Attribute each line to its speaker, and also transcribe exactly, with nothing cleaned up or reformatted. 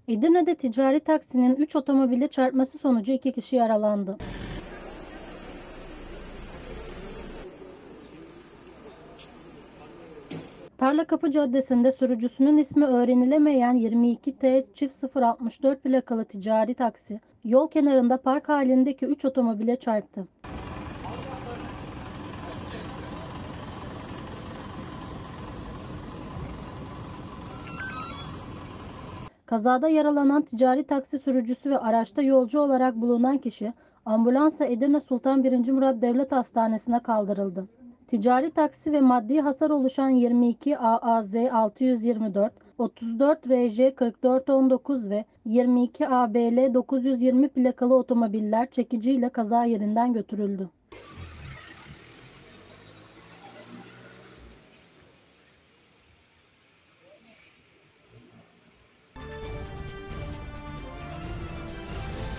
Speaker 1: Edirne'de ticari taksinin üç otomobile çarpması sonucu iki kişi yaralandı. Tarlakapı Caddesi'nde sürücüsünün ismi öğrenilemeyen yirmi iki T sıfır altmış dört plakalı ticari taksi, yol kenarında park halindeki üç otomobile çarptı. Kazada yaralanan ticari taksi sürücüsü ve araçta yolcu olarak bulunan kişi, ambulansla Edirne Sultan birinci. Murat Devlet Hastanesi'ne kaldırıldı. Ticari taksi ve maddi hasar oluşan yirmi iki A A Z altı yüz yirmi dört, otuz dört R J kırk dört on dokuz ve yirmi iki A B L dokuz yüz yirmi plakalı otomobiller çekiciyle kaza yerinden götürüldü.